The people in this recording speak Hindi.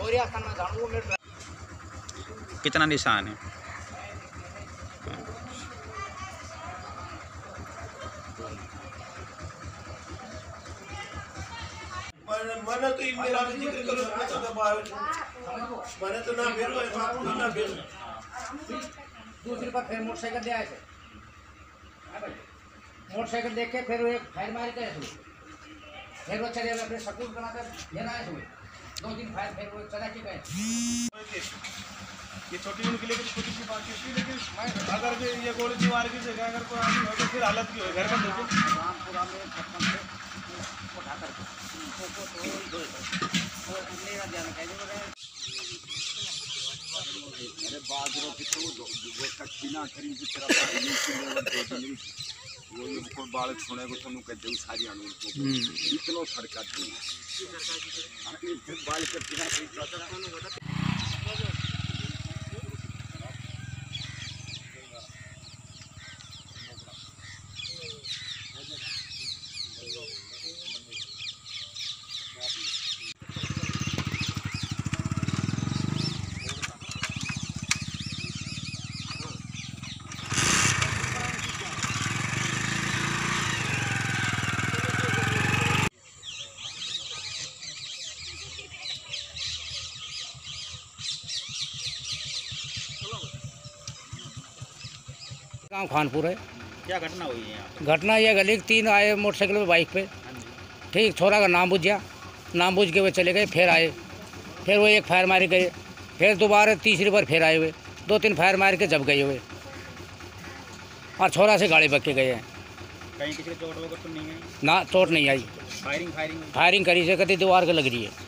कितना निशान है? मैंने तो मेरा भी जिक्र करो, मैंने तो ना भेजो ना भेजो। दूसरी पर फिर मोटरसाइकिल दे आए थे, मोटरसाइकिल देख के फिर वो एक फायर मार के फिर वो चले अपने सकून बनाकर लेना आए थे। 2 दिन फायर फिर वो चला के गए। ये छोटी उनके लिए छोटी सी बात थी, लेकिन अगर ये गोली दीवार की जगह अगर कोई आदमी हो तो फिर हालत की हो घर में देखो रामपुरा में छप्पन से उठा करके अरे बाजरों की तो वो कच्चीना खरी की तरफ वो को बालक सुने को तो कहते सारी अनु को इतना सड़का थी बालक कच्चीना गाँव खानपुर है। क्या घटना हुई है यहाँ? घटना यह गली 3 आए मोटरसाइकिल पे बाइक पे, ठीक छोरा का नाम बुझ गया, नाम बुझ के वे चले गए। फिर आए, फिर वो एक फायर मारे गए, फिर दोबारा तीसरी बार फिर आए हुए 2-3 फायर मार के जब गए हुए और छोरा से गाड़ी बक के गए हैं। कहीं किसी को चोट वगैरह तो नहीं आई? ना चोट नहीं आई। फायरिंग फायरिंग करी से कभी दीवार के लग रही है।